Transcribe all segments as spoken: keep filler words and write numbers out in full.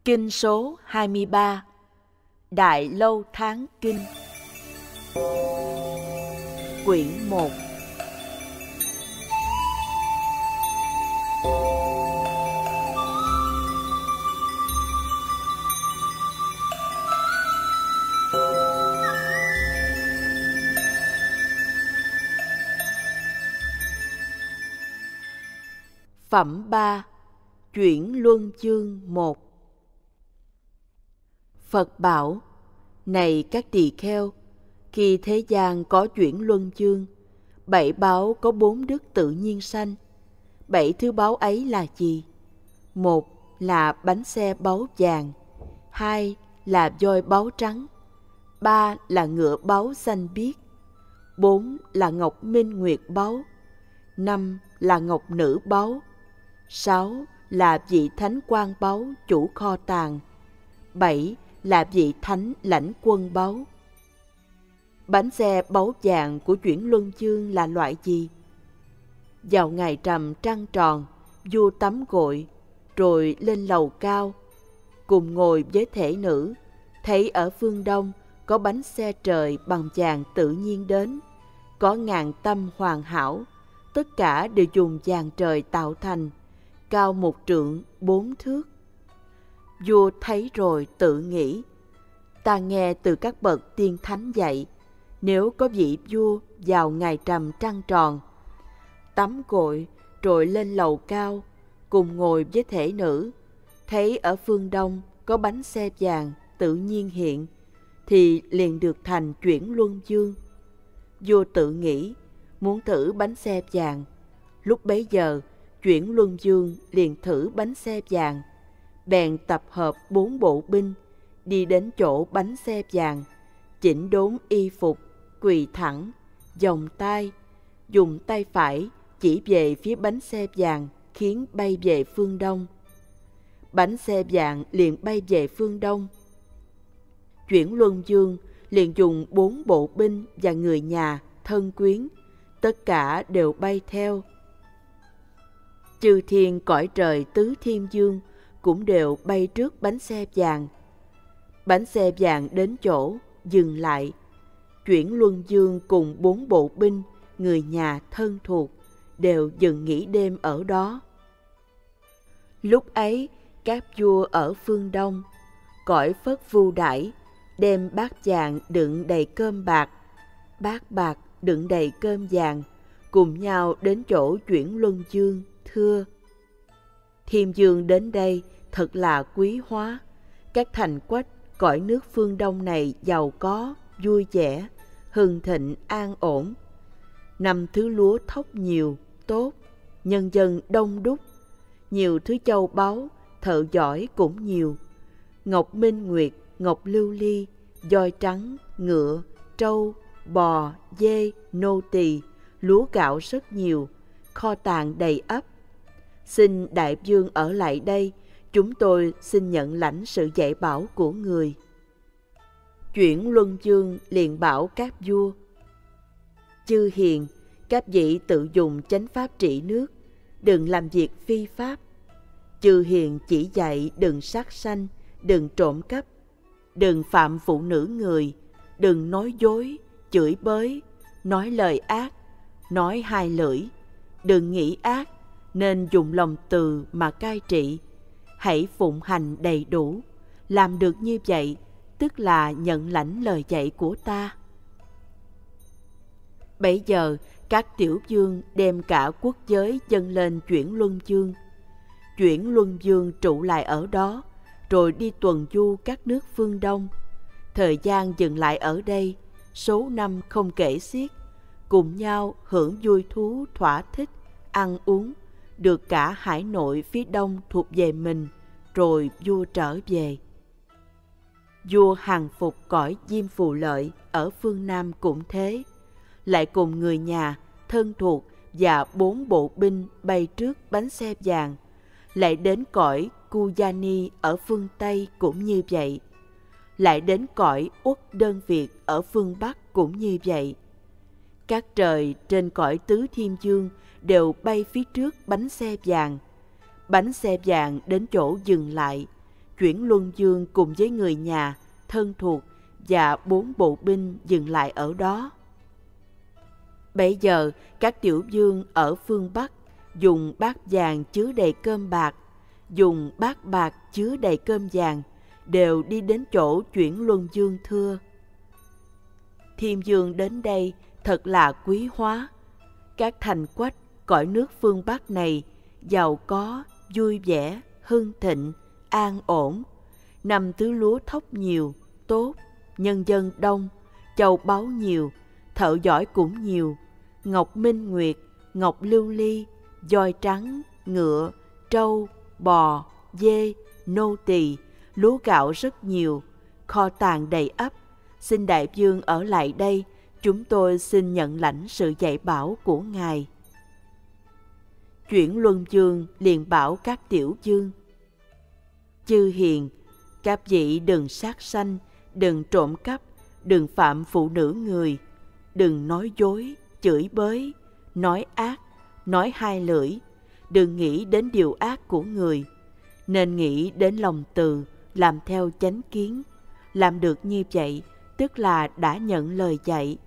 Kinh số hai mươi ba. Đại Lâu Tháng Kinh. Quyển một. Phẩm ba. Chuyển Luân Chương một. Phật bảo: này các tỳ kheo, khi thế gian có chuyển luân chương, bảy báo có bốn đức tự nhiên sanh. Bảy thứ báo ấy là gì? Một là bánh xe báu vàng, hai là voi báu trắng, ba là ngựa báu xanh biếc, bốn là ngọc minh nguyệt báu, năm là ngọc nữ báu, sáu là vị thánh quan báu chủ kho tàng, bảy là vị thánh lãnh quân báu. Bánh xe báu vàng của chuyển luân chương là loại gì? Vào ngày rằm trăng tròn, vua tắm gội, rồi lên lầu cao, cùng ngồi với thể nữ, thấy ở phương đông có bánh xe trời bằng vàng tự nhiên đến, có ngàn tâm hoàn hảo, tất cả đều dùng vàng trời tạo thành, cao một trượng bốn thước. Vua thấy rồi tự nghĩ: ta nghe từ các bậc tiên thánh dạy, nếu có vị vua vào ngày rằm trăng tròn, tắm gội rồi lên lầu cao, cùng ngồi với thể nữ, thấy ở phương đông có bánh xe vàng tự nhiên hiện, thì liền được thành chuyển luân chương. Vua tự nghĩ muốn thử bánh xe vàng. Lúc bấy giờ chuyển luân chương liền thử bánh xe vàng, bèn tập hợp bốn bộ binh, đi đến chỗ bánh xe vàng, chỉnh đốn y phục, quỳ thẳng, vòng tay, dùng tay phải chỉ về phía bánh xe vàng, khiến bay về phương đông. Bánh xe vàng liền bay về phương đông. Chuyển luân chương liền dùng bốn bộ binh và người nhà, thân quyến, tất cả đều bay theo. Chư thiên cõi trời tứ thiên dương cũng đều bay trước bánh xe vàng. Bánh xe vàng đến chỗ, dừng lại. Chuyển luân chương cùng bốn bộ binh, người nhà thân thuộc, đều dừng nghỉ đêm ở đó. Lúc ấy, các vua ở phương đông, cõi Phất Vu Đãi, đem bát vàng đựng đầy cơm bạc, bát bạc đựng đầy cơm vàng, cùng nhau đến chỗ chuyển luân chương, thưa: Thiên dương đến đây thật là quý hóa. Các thành quách cõi nước phương đông này giàu có, vui vẻ, hưng thịnh, an ổn. Năm thứ lúa thóc nhiều, tốt, nhân dân đông đúc. Nhiều thứ châu báu, thợ giỏi cũng nhiều. Ngọc minh nguyệt, ngọc lưu ly, voi trắng, ngựa, trâu, bò, dê, nô tỳ, lúa gạo rất nhiều, kho tàng đầy ắp. Xin đại vương ở lại đây, chúng tôi xin nhận lãnh sự dạy bảo của người. Chuyển luân chương liền bảo các vua: chư hiền, các vị tự dùng chánh pháp trị nước, đừng làm việc phi pháp. Chư hiền chỉ dạy đừng sát sanh, đừng trộm cắp, đừng phạm phụ nữ người, đừng nói dối, chửi bới, nói lời ác, nói hai lưỡi, đừng nghĩ ác, nên dùng lòng từ mà cai trị. Hãy phụng hành đầy đủ, làm được như vậy, tức là nhận lãnh lời dạy của ta. Bấy giờ, các tiểu vương đem cả quốc giới dâng lên chuyển luân chương. Chuyển luân chương trụ lại ở đó, rồi đi tuần du các nước phương đông. Thời gian dừng lại ở đây, số năm không kể xiết, cùng nhau hưởng vui thú thỏa thích, ăn uống, được cả hải nội phía đông thuộc về mình, rồi vua trở về. Vua hàng phục cõi Diêm Phù Lợi ở phương Nam cũng thế, lại cùng người nhà, thân thuộc và bốn bộ binh bay trước bánh xe vàng, lại đến cõi Kujani ở phương Tây cũng như vậy, lại đến cõi Uất Đơn Việt ở phương Bắc cũng như vậy. Các trời trên cõi tứ thiên dương đều bay phía trước bánh xe vàng. Bánh xe vàng đến chỗ dừng lại, Chuyển Luân Dương cùng với người nhà, thân thuộc và bốn bộ binh dừng lại ở đó. Bấy giờ, các tiểu vương ở phương Bắc dùng bát vàng chứa đầy cơm bạc, dùng bát bạc chứa đầy cơm vàng, đều đi đến chỗ Chuyển Luân Dương thưa: Thiên vương đến đây thật là quý hóa. Các thành quách cõi nước phương Bắc này giàu có, vui vẻ, hưng thịnh, an ổn. Năm thứ lúa thóc nhiều, tốt, nhân dân đông, châu báu nhiều, thợ giỏi cũng nhiều, ngọc minh nguyệt, ngọc lưu ly, voi trắng, ngựa, trâu, bò, dê, nô tỳ, lúa gạo rất nhiều, kho tàng đầy ắp. Xin đại vương ở lại đây, chúng tôi xin nhận lãnh sự dạy bảo của ngài. Chuyển Luân Dương liền bảo các tiểu vương: Chư hiền, các vị đừng sát sanh, đừng trộm cắp, đừng phạm phụ nữ người, đừng nói dối, chửi bới, nói ác, nói hai lưỡi, đừng nghĩ đến điều ác của người, nên nghĩ đến lòng từ, làm theo chánh kiến. Làm được như vậy, tức là đã nhận lời dạy.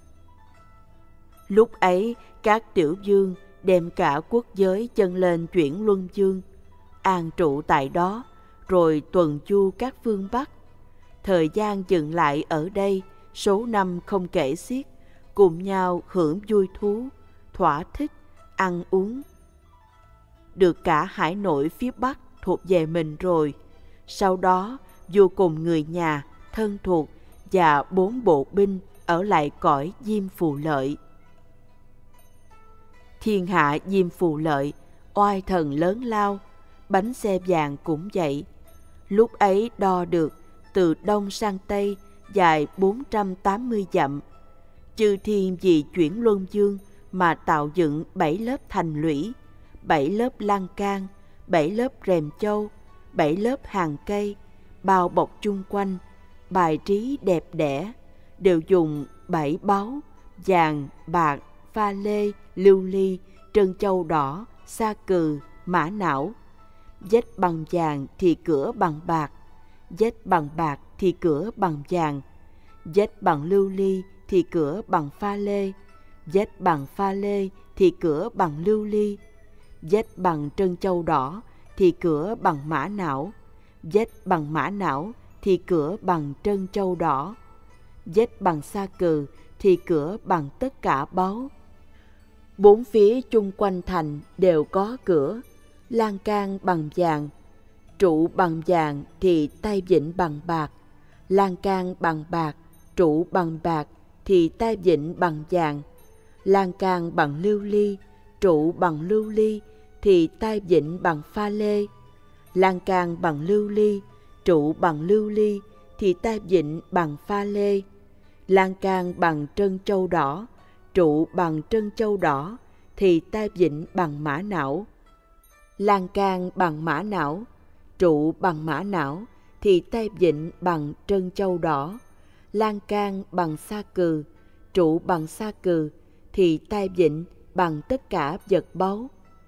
Lúc ấy, các tiểu vương đem cả quốc giới dâng lên Chuyển Luân Dương, an trụ tại đó, rồi tuần du các phương Bắc. Thời gian dừng lại ở đây, số năm không kể xiết, cùng nhau hưởng vui thú, thỏa thích, ăn uống. Được cả hải nội phía Bắc thuộc về mình rồi. Sau đó, vua cùng người nhà, thân thuộc và bốn bộ binh ở lại cõi Diêm Phù Lợi. Thiên hạ Diêm Phù Lợi, oai thần lớn lao, bánh xe vàng cũng vậy. Lúc ấy đo được từ đông sang tây dài bốn trăm tám mươi dặm. Chư thiên vì Chuyển Luân Dương mà tạo dựng bảy lớp thành lũy, bảy lớp lan can, bảy lớp rèm châu, bảy lớp hàng cây, bao bọc chung quanh, bài trí đẹp đẽ, đều dùng bảy báu, vàng, bạc, pha lê, lưu ly, trân châu đỏ, sa cừ, mã não. Vách bằng vàng thì cửa bằng bạc, vách bằng bạc thì cửa bằng vàng, vách bằng lưu ly thì cửa bằng pha lê, vách bằng pha lê thì cửa bằng lưu ly, vách bằng trân châu đỏ thì cửa bằng mã não, vách bằng mã não thì cửa bằng trân châu đỏ, vách bằng sa cừ thì cửa bằng tất cả báu. Bốn phía chung quanh thành đều có cửa, lan can bằng vàng, trụ bằng vàng thì tay vịn bằng bạc, lan can bằng bạc, trụ bằng bạc thì tay vịn bằng vàng, lan can bằng lưu ly, trụ bằng lưu ly thì tay vịn bằng pha lê, lan can bằng lưu ly, trụ bằng lưu ly thì tay vịn bằng pha lê, lan can bằng trân châu đỏ, trụ bằng trân châu đỏ thì tay vịn bằng mã não, lan can bằng mã não, trụ bằng mã não thì tay vịn bằng trân châu đỏ, lan can bằng sa cừ, trụ bằng sa cừ thì tay vịn bằng tất cả vật báu.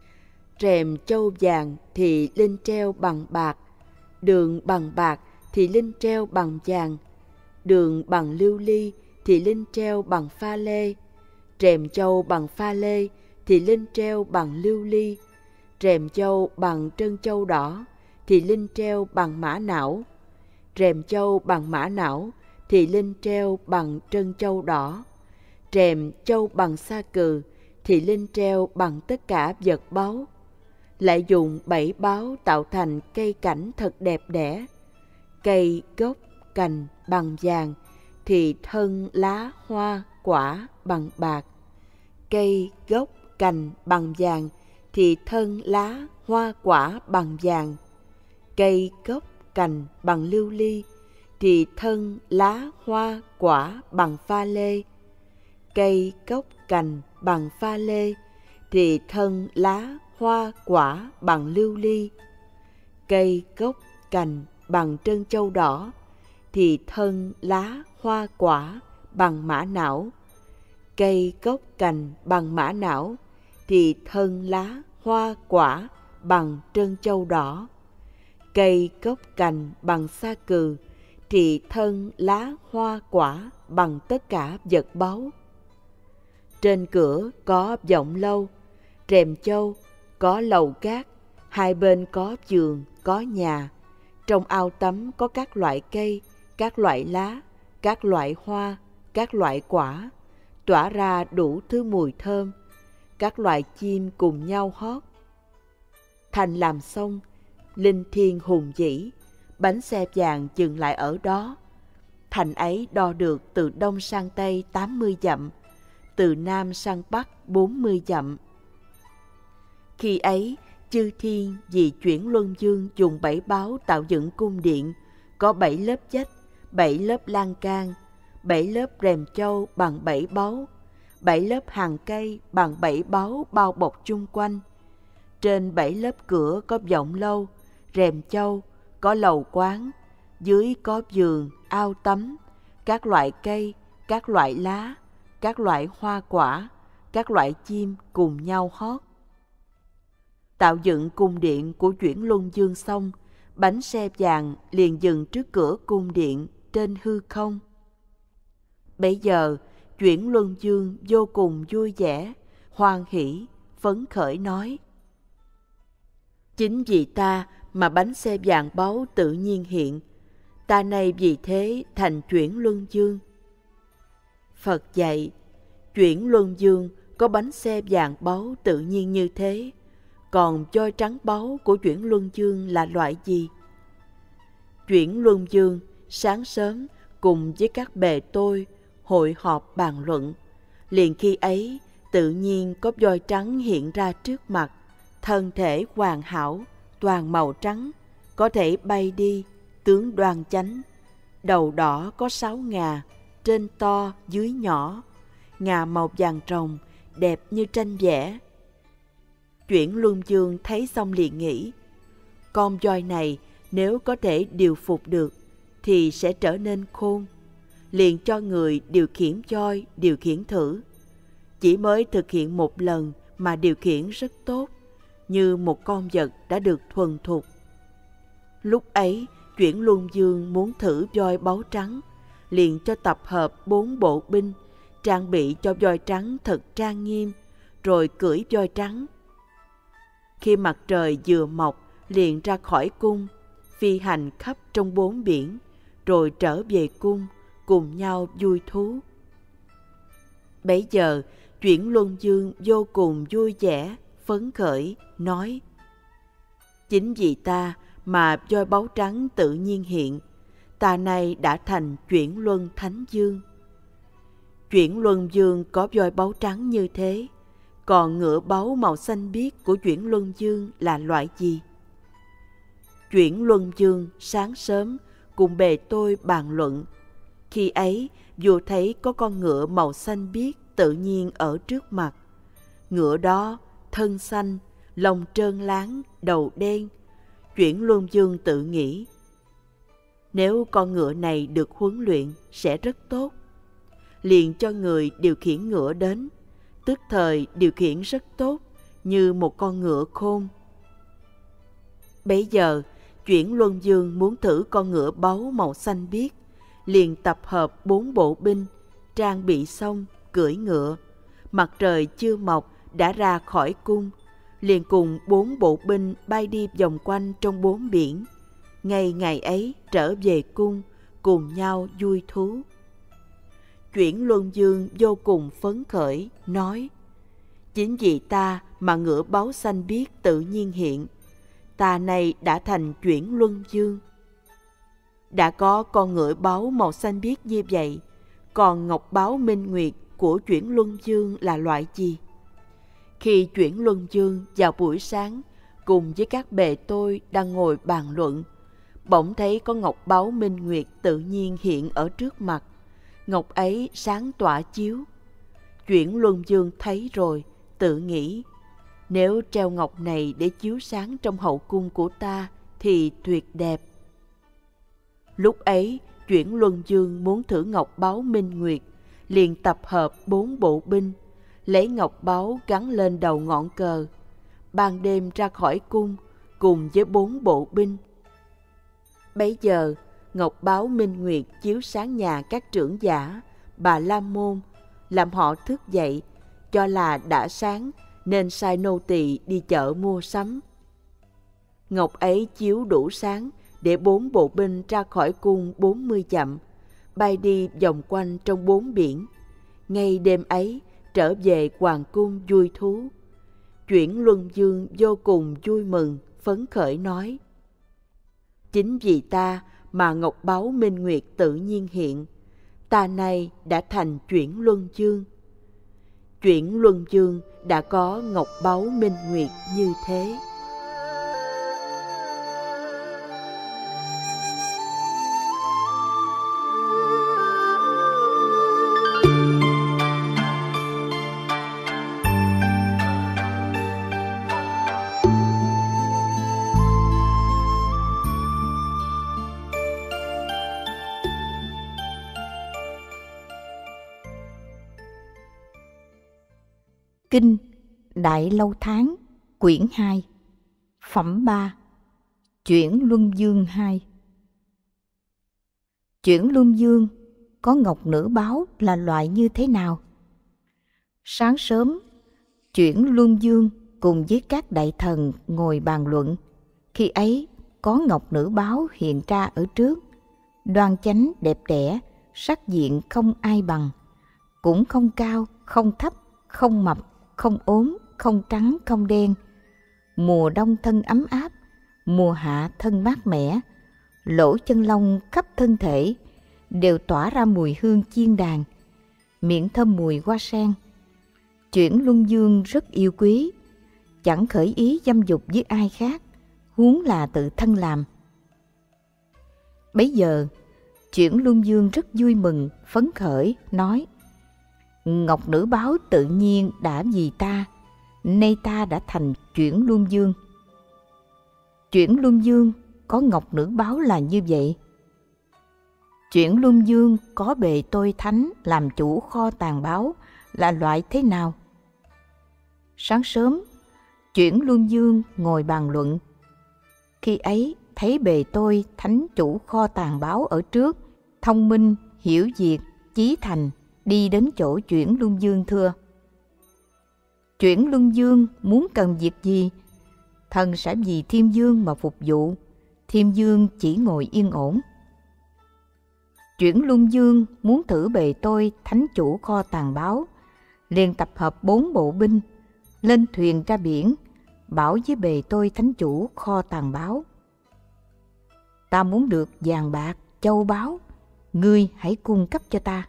Rèm châu vàng thì linh treo bằng bạc, đường bằng bạc thì linh treo bằng vàng, đường bằng lưu ly thì linh treo bằng pha lê, rèm châu bằng pha lê thì linh treo bằng lưu ly, rèm châu bằng trân châu đỏ thì linh treo bằng mã não, rèm châu bằng mã não thì linh treo bằng trân châu đỏ, rèm châu bằng sa cừ thì linh treo bằng tất cả vật báu. Lại dùng bảy báu tạo thành cây cảnh thật đẹp đẽ. Cây, gốc, cành bằng vàng thì thân, lá, hoa, quả bằng bạc. Cây, gốc, cành bằng vàng thì thân, lá, hoa, quả bằng vàng. Cây, gốc, cành bằng lưu ly thì thân, lá, hoa, quả bằng pha lê. Cây, gốc, cành bằng pha lê thì thân, lá, hoa, quả bằng lưu ly. Cây, gốc, cành bằng trân châu đỏ thì thân, lá, hoa, quả bằng mã não. Cây, gốc, cành bằng mã não thì thân, lá, hoa, quả bằng trân châu đỏ. cây gốc cành bằng sa cừ, trị thân lá hoa quả bằng tất cả vật báu. Trên cửa có vọng lâu, rèm châu, có lầu cát, hai bên có giường, có nhà. Trong ao tắm có các loại cây, các loại lá, các loại hoa, các loại quả, tỏa ra đủ thứ mùi thơm. Các loài chim cùng nhau hót. Thành làm xong, linh thiêng hùng vĩ, bánh xe vàng dừng lại ở đó. Thành ấy đo được từ đông sang tây tám mươi dặm, từ nam sang bắc bốn mươi dặm. Khi ấy, chư thiên vì chuyển luân dương dùng bảy báu tạo dựng cung điện, có bảy lớp vách, bảy lớp lan can, bảy lớp rèm châu bằng bảy báu, bảy lớp hàng cây bằng bảy báu bao bọc chung quanh. Trên bảy lớp cửa có vọng lâu, rèm châu, có lầu quán, dưới có giường, ao tắm, các loại cây, các loại lá, các loại hoa quả, các loại chim cùng nhau hót. Tạo dựng cung điện của chuyển luân dương xong, bánh xe vàng liền dừng trước cửa cung điện trên hư không. Bấy giờ, chuyển luân dương vô cùng vui vẻ, hoan hỷ, phấn khởi nói: chính vì ta mà bánh xe vàng báu tự nhiên hiện, ta nay vì thế thành chuyển luân dương. Phật dạy, chuyển luân dương có bánh xe vàng báu tự nhiên như thế, còn voi trắng báu của chuyển luân dương là loại gì? Chuyển luân dương sáng sớm cùng với các bề tôi hội họp bàn luận. Liền khi ấy, tự nhiên có voi trắng hiện ra trước mặt, thân thể hoàn hảo, toàn màu trắng, có thể bay đi, tướng đoan chánh. Đầu đỏ có sáu ngà, trên to, dưới nhỏ, ngà màu vàng rồng, đẹp như tranh vẽ. Chuyển luân dương thấy xong liền nghĩ, con voi này nếu có thể điều phục được thì sẽ trở nên khôn. Liền cho người điều khiển voi điều khiển thử. Chỉ mới thực hiện một lần mà điều khiển rất tốt, như một con vật đã được thuần thục. Lúc ấy, chuyển luân dương muốn thử voi báu trắng, liền cho tập hợp bốn bộ binh, trang bị cho voi trắng thật trang nghiêm, rồi cưỡi voi trắng. Khi mặt trời vừa mọc, liền ra khỏi cung, phi hành khắp trong bốn biển, rồi trở về cung, cùng nhau vui thú. Bấy giờ, chuyển luân dương vô cùng vui vẻ, phấn khởi, nói: chính vì ta mà voi báu trắng tự nhiên hiện, ta nay đã thành chuyển luân thánh dương. Chuyển luân dương có voi báu trắng như thế, còn ngựa báu màu xanh biếc của chuyển luân dương là loại gì? Chuyển luân dương sáng sớm cùng bề tôi bàn luận. Khi ấy, vua thấy có con ngựa màu xanh biếc tự nhiên ở trước mặt. Ngựa đó thân xanh, lông trơn láng, đầu đen. Chuyển luân dương tự nghĩ, nếu con ngựa này được huấn luyện sẽ rất tốt. Liền cho người điều khiển ngựa đến, tức thời điều khiển rất tốt, như một con ngựa khôn. Bấy giờ, chuyển luân dương muốn thử con ngựa báu màu xanh biếc, liền tập hợp bốn bộ binh, trang bị xong, cưỡi ngựa. Mặt trời chưa mọc đã ra khỏi cung, liền cùng bốn bộ binh bay đi vòng quanh trong bốn biển. Ngay ngày ấy trở về cung, cùng nhau vui thú. Chuyển luân dương vô cùng phấn khởi, nói: chính vì ta mà ngựa báu xanh biếc tự nhiên hiện, ta nay đã thành chuyển luân dương. Đã có con ngựa báu màu xanh biếc như vậy, còn ngọc báu minh nguyệt của chuyển luân dương là loại gì? Khi chuyển luân dương vào buổi sáng cùng với các bề tôi đang ngồi bàn luận, bỗng thấy có ngọc báu minh nguyệt tự nhiên hiện ở trước mặt. Ngọc ấy sáng tỏa chiếu. Chuyển luân dương thấy rồi, tự nghĩ, nếu treo ngọc này để chiếu sáng trong hậu cung của ta thì tuyệt đẹp. Lúc ấy, chuyển luân dương muốn thử ngọc báu minh nguyệt, liền tập hợp bốn bộ binh, lấy ngọc báu gắn lên đầu ngọn cờ. Ban đêm ra khỏi cung, cùng với bốn bộ binh, Bấy giờ, ngọc báo minh nguyệt chiếu sáng nhà các trưởng giả, Bà La Môn, làm họ thức dậy, cho là đã sáng nên sai nô tỳ đi chợ mua sắm. Ngọc ấy chiếu đủ sáng để bốn bộ binh ra khỏi cung bốn mươi dặm, bay đi vòng quanh trong bốn biển. Ngay đêm ấy trở về hoàng cung vui thú. Chuyển Luân Dương vô cùng vui mừng, phấn khởi nói: chính vì ta mà ngọc báu minh nguyệt tự nhiên hiện, ta nay đã thành Chuyển Luân Dương. Chuyển Luân Dương đã có ngọc báu minh nguyệt như thế. Kinh Đại Lâu Tháng, quyển hai, phẩm ba, Chuyển Luân Dương hai. Chuyển Luân Dương có ngọc nữ báo là loại như thế nào? Sáng sớm, Chuyển Luân Dương cùng với các đại thần ngồi bàn luận. Khi ấy, có ngọc nữ báo hiện ra ở trước, đoan chánh đẹp đẽ, sắc diện không ai bằng, cũng không cao, không thấp, không mập, không ốm, không trắng, không đen. Mùa đông thân ấm áp, mùa hạ thân mát mẻ, lỗ chân lông khắp thân thể đều tỏa ra mùi hương chiên đàn, miệng thơm mùi hoa sen. Chuyển Luân Dương rất yêu quý, chẳng khởi ý dâm dục với ai khác, huống là tự thân làm. Bấy giờ, Chuyển Luân Dương rất vui mừng, phấn khởi, nói: ngọc nữ báo tự nhiên đã vì ta, nay ta đã thành Chuyển Luân Dương. Chuyển Luân Dương có ngọc nữ báo là như vậy. Chuyển Luân Dương có bề tôi thánh làm chủ kho tàng báo là loại thế nào? Sáng sớm, Chuyển Luân Dương ngồi bàn luận. Khi ấy thấy bề tôi thánh chủ kho tàng báo ở trước, thông minh, hiểu việc, chí thành, đi đến chỗ Chuyển Luân Dương thưa: Chuyển Luân Dương muốn cần việc gì, thần sẽ vì Thiên Dương mà phục vụ, Thiên Dương chỉ ngồi yên ổn. Chuyển Luân Dương muốn thử bề tôi thánh chủ kho tàng báo, liền tập hợp bốn bộ binh, lên thuyền ra biển, bảo với bề tôi thánh chủ kho tàng báo: ta muốn được vàng bạc, châu báu, ngươi hãy cung cấp cho ta.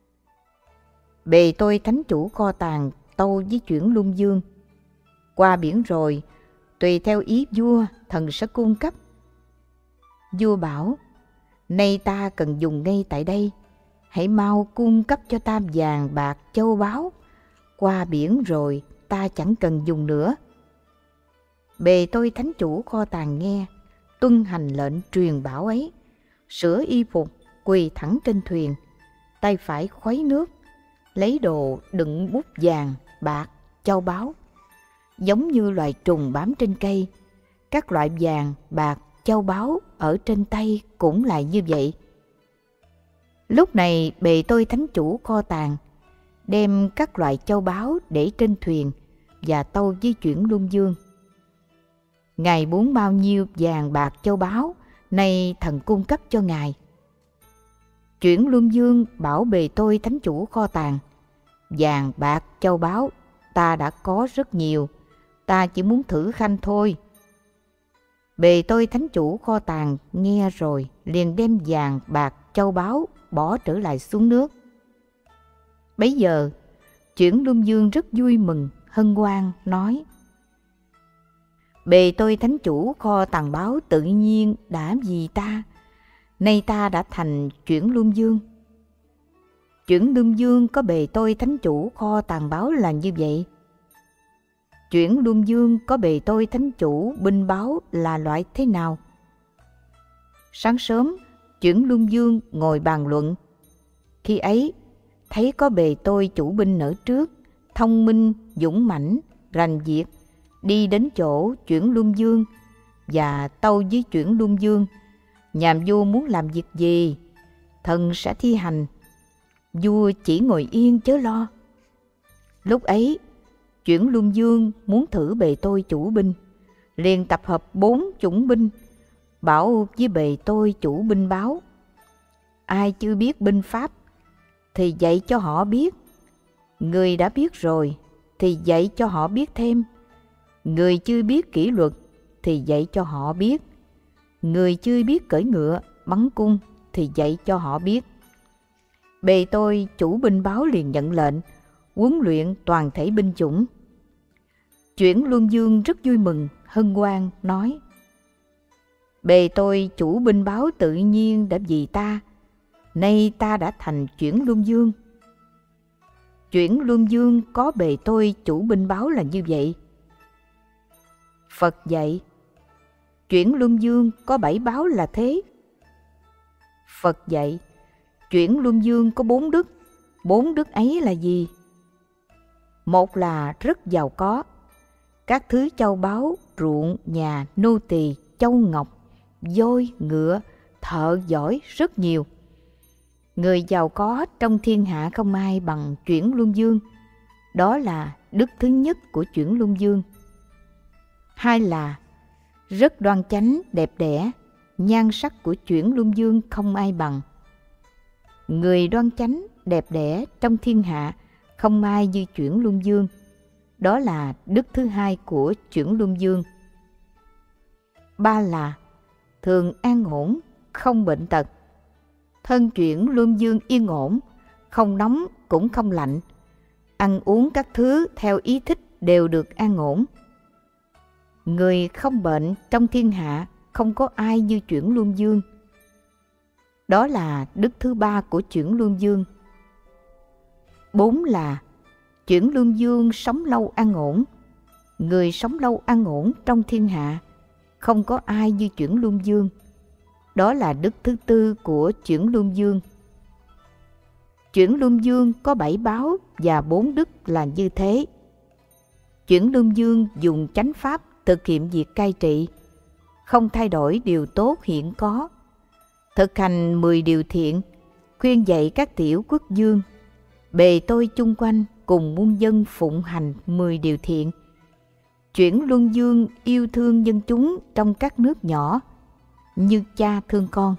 Bề tôi thánh chủ kho tàng tâu với Chuyển Luân Dương: qua biển rồi, tùy theo ý vua, thần sẽ cung cấp. Vua bảo: nay ta cần dùng ngay tại đây, hãy mau cung cấp cho ta vàng bạc châu báu, qua biển rồi ta chẳng cần dùng nữa. Bề tôi thánh chủ kho tàng nghe, tuân hành lệnh truyền bảo ấy, sửa y phục, quỳ thẳng trên thuyền, tay phải khuấy nước, lấy đồ đựng bút vàng, bạc, châu báu. Giống như loài trùng bám trên cây, các loại vàng, bạc, châu báu ở trên tay cũng lại như vậy. Lúc này bề tôi thánh chủ kho tàng đem các loại châu báu để trên thuyền và tâu với Chuyển Luân Dương: ngài muốn bao nhiêu vàng bạc châu báu, nay thần cung cấp cho ngài. Chuyển Luân Dương bảo bề tôi thánh chủ kho tàng: vàng bạc châu báu ta đã có rất nhiều, ta chỉ muốn thử khanh thôi. Bề tôi thánh chủ kho tàng nghe rồi liền đem vàng bạc châu báu bỏ trở lại xuống nước. Bấy giờ Chuyển Luân Dương rất vui mừng, hân hoan nói: bề tôi thánh chủ kho tàng báo tự nhiên đã vì ta, nay ta đã thành Chuyển Luân Dương. Chuyển Luân Dương có bề tôi thánh chủ kho tàng báo là như vậy. Chuyển Luân Dương có bề tôi thánh chủ binh báo là loại thế nào? Sáng sớm, Chuyển Luân Dương ngồi bàn luận. Khi ấy, thấy có bề tôi chủ binh ở trước, thông minh, dũng mãnh, rành việc, đi đến chỗ Chuyển Luân Dương và tâu với Chuyển Luân Dương, Nhà vua muốn làm việc gì, thần sẽ thi hành. Vua chỉ ngồi yên chớ lo. Lúc ấy, Chuyển Luân Dương muốn thử bề tôi chủ binh, liền tập hợp bốn chủng binh, bảo với bề tôi chủ binh báo: ai chưa biết binh pháp thì dạy cho họ biết, người đã biết rồi thì dạy cho họ biết thêm, người chưa biết kỷ luật thì dạy cho họ biết, người chưa biết cưỡi ngựa bắn cung thì dạy cho họ biết. Bề tôi chủ binh báo liền nhận lệnh huấn luyện toàn thể binh chủng. Chuyển Luân Dương rất vui mừng hân hoan nói: bề tôi chủ binh báo tự nhiên đã vì ta, nay ta đã thành Chuyển Luân Dương. Chuyển Luân Dương có bề tôi chủ binh báo là như vậy. Phật dạy: Chuyển Luân Dương có bảy báo là thế. Phật dạy: Chuyển Luân Dương có bốn đức, bốn đức ấy là gì? Một là rất giàu có, các thứ châu báu, ruộng, nhà, nô tỳ, châu ngọc, voi, ngựa, thợ giỏi rất nhiều. Người giàu có trong thiên hạ không ai bằng Chuyển Luân Dương. Đó là đức thứ nhất của Chuyển Luân Dương. Hai là rất đoan chánh, đẹp đẽ, nhan sắc của Chuyển Luân Dương không ai bằng. Người đoan chánh, đẹp đẽ trong thiên hạ không ai như Chuyển Luân Dương. Đó là đức thứ hai của Chuyển Luân Dương. Ba là thường an ổn, không bệnh tật. Thân Chuyển Luân Dương yên ổn, không nóng cũng không lạnh. Ăn uống các thứ theo ý thích đều được an ổn. Người không bệnh trong thiên hạ không có ai như Chuyển Luân Dương. Đó là đức thứ ba của Chuyển Luân Dương. Bốn là Chuyển Luân Dương sống lâu an ổn. Người sống lâu an ổn trong thiên hạ không có ai như Chuyển Luân Dương. Đó là đức thứ tư của Chuyển Luân Dương. Chuyển Luân Dương có bảy báo và bốn đức là như thế. Chuyển Luân Dương dùng chánh pháp thực hiện việc cai trị, không thay đổi điều tốt hiện có, thực hành mười điều thiện, khuyên dạy các tiểu quốc vương, bề tôi chung quanh cùng muôn dân phụng hành mười điều thiện. Chuyển Luân Dương yêu thương dân chúng trong các nước nhỏ như cha thương con.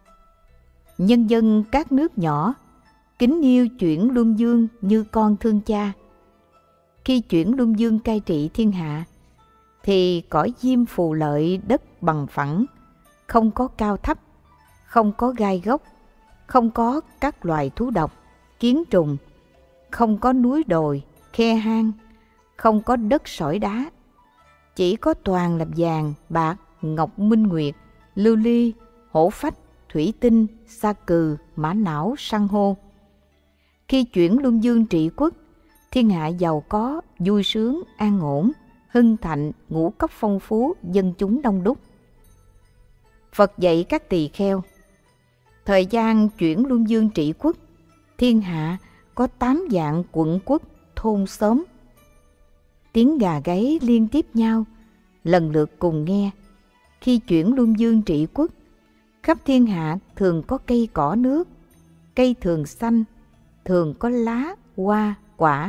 Nhân dân các nước nhỏ kính yêu Chuyển Luân Dương như con thương cha. Khi Chuyển Luân Dương cai trị thiên hạ thì cõi diêm phù lợi đất bằng phẳng, không có cao thấp, không có gai góc, không có các loài thú độc, kiến trùng, không có núi đồi, khe hang, không có đất sỏi đá. Chỉ có toàn là vàng, bạc, ngọc minh nguyệt, lưu ly, hổ phách, thủy tinh, sa cừ, mã não, san hô. Khi Chuyển Luân Dương trị quốc, thiên hạ giàu có, vui sướng, an ổn, hưng thạnh, ngũ cốc phong phú, dân chúng đông đúc. Phật dạy các tỳ kheo: thời gian Chuyển Luân Dương trị quốc, thiên hạ có tám vạn quận quốc, thôn xóm. Tiếng gà gáy liên tiếp nhau, lần lượt cùng nghe. Khi Chuyển Luân Dương trị quốc, khắp thiên hạ thường có cây cỏ nước, cây thường xanh, thường có lá, hoa, quả.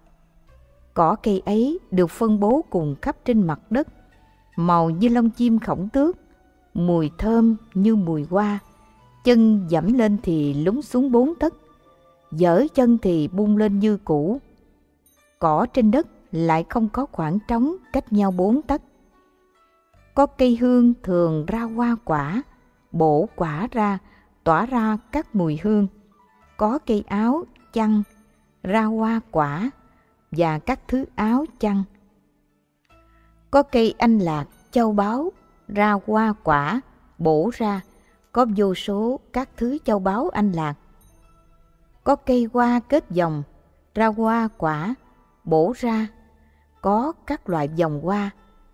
Cỏ cây ấy được phân bố cùng khắp trên mặt đất, màu như lông chim khổng tước, mùi thơm như mùi hoa. Chân dẫm lên thì lún xuống bốn tấc, dở chân thì bung lên như cũ. Cỏ trên đất lại không có khoảng trống cách nhau bốn tấc. Có cây hương thường ra hoa quả, bổ quả ra, tỏa ra các mùi hương. Có cây áo, chăn, ra hoa quả và các thứ áo chăn. Có cây anh lạc, châu báu, ra hoa quả, bổ ra, có vô số các thứ châu báu anh lạc. Có cây hoa kết vòng, ra hoa quả, bổ ra, có các loại vòng hoa.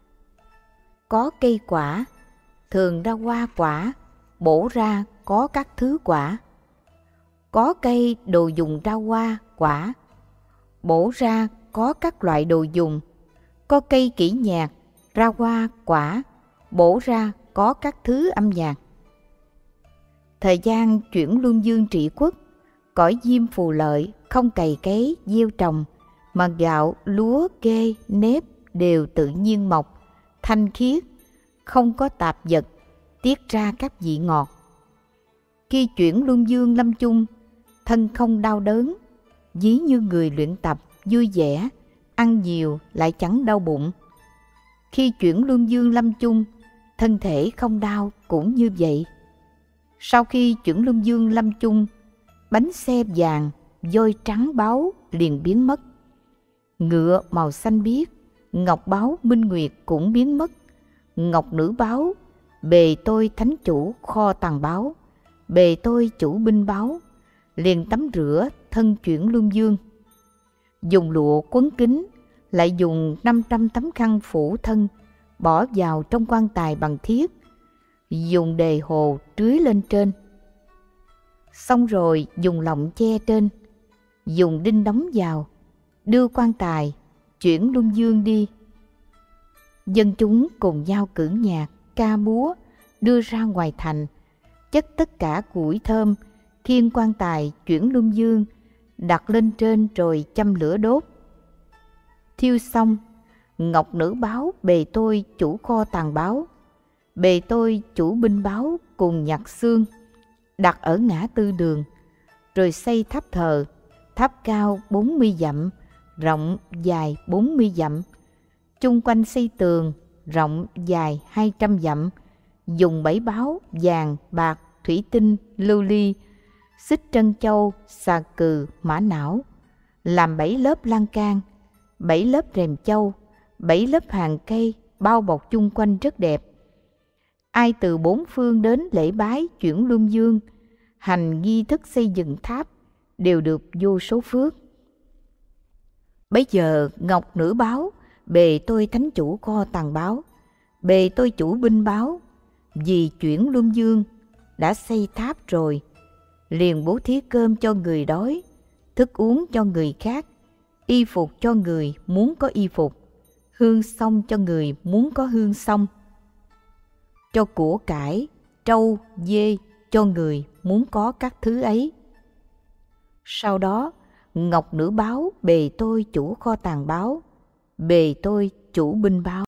Có cây quả, thường ra hoa quả, bổ ra có các thứ quả. Có cây đồ dùng ra hoa quả, bổ ra có các loại đồ dùng. Có cây kỹ nhạc, ra hoa quả, bổ ra có các thứ âm nhạc. Thời gian chuyển Luân Dương trị quốc, cõi diêm phù lợi, không cày cấy, gieo trồng, mà gạo, lúa, kê, nếp đều tự nhiên mọc, thanh khiết, không có tạp vật, tiết ra các vị ngọt. Khi chuyển Luân Dương lâm chung, thân không đau đớn, ví như người luyện tập, vui vẻ, ăn nhiều lại chẳng đau bụng. Khi chuyển Luân Dương lâm chung, thân thể không đau cũng như vậy. Sau khi chuyển Luân Dương lâm chung, bánh xe vàng, voi trắng báu liền biến mất. Ngựa màu xanh biếc, ngọc báu minh nguyệt cũng biến mất. Ngọc nữ báu, bề tôi thánh chủ kho tàng báu, bề tôi chủ binh báu, liền tắm rửa thân chuyển Luân Dương. Dùng lụa quấn kín, lại dùng năm trăm tấm khăn phủ thân, bỏ vào trong quan tài bằng thiết, dùng đề hồ trưới lên trên. Xong rồi dùng lọng che trên, dùng đinh đóng vào, đưa quan tài chuyển Luân Dương đi. Dân chúng cùng nhau cử nhạc, ca múa, đưa ra ngoài thành, chất tất cả củi thơm, khiêng quan tài chuyển Luân Dương, đặt lên trên rồi châm lửa đốt. Thiêu xong, ngọc nữ báo bề tôi chủ kho tàng báo, bề tôi chủ binh báo cùng nhặt xương, đặt ở ngã tư đường, rồi xây tháp thờ, tháp cao bốn mươi dặm, rộng dài bốn mươi dặm, chung quanh xây tường, rộng dài hai trăm dặm, dùng bảy báo vàng, bạc, thủy tinh, lưu ly, xích trân châu, xà cừ, mã não, làm bảy lớp lan can, bảy lớp rèm châu, bảy lớp hàng cây bao bọc chung quanh rất đẹp. Ai từ bốn phương đến lễ bái chuyển Luân Dương, hành nghi thức xây dựng tháp đều được vô số phước. Bấy giờ ngọc nữ báo, bề tôi thánh chủ kho tàng báo, bề tôi chủ binh báo, vì chuyển Luân Dương đã xây tháp rồi, liền bố thí cơm cho người đói, thức uống cho người khác, y phục cho người muốn có y phục, hương xông cho người muốn có hương xông, cho của cải, trâu, dê cho người muốn có các thứ ấy. Sau đó, ngọc nữ báo bề tôi chủ kho tàng báo, bề tôi chủ binh báo.